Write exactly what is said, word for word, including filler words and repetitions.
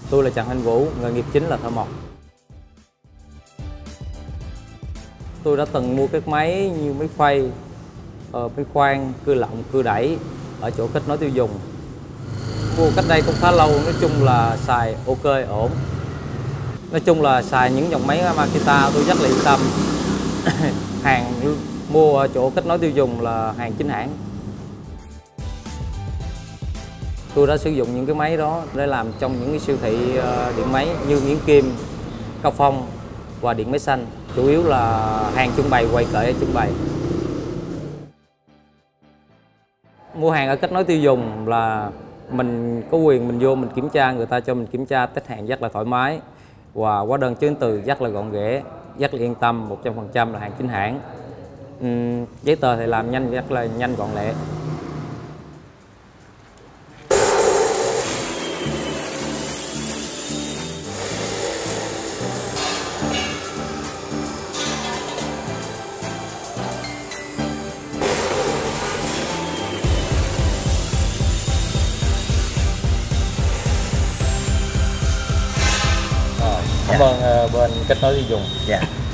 Tôi là Trần Anh Vũ, nghề nghiệp chính là thợ mộc. Tôi đã từng mua các máy như máy phay, ờ, máy khoan, cưa lọng, cưa đẩy ở chỗ kết nối tiêu dùng. Mua cách đây cũng khá lâu, nói chung là xài ok, ổn. Nói chung là xài những dòng máy Makita tôi rất là yên tâm. Hàng mua ở chỗ kết nối tiêu dùng là hàng chính hãng. Tôi đã sử dụng những cái máy đó để làm trong những cái siêu thị điện máy như Nguyễn Kim, Cao Phong và Điện Máy Xanh. Chủ yếu là hàng trưng bày, quầy kệ trưng bày. Mua hàng ở kết nối tiêu dùng là mình có quyền mình vô mình kiểm tra, người ta cho mình kiểm tra test hàng rất là thoải mái. Và hóa đơn chứng từ rất là gọn ghẽ, rất là yên tâm, một trăm phần trăm là hàng chính hãng. Uhm, giấy tờ thì làm nhanh, rất là nhanh gọn lẹ. Cảm ơn uh, bên kết nối tiêu dùng. Dạ.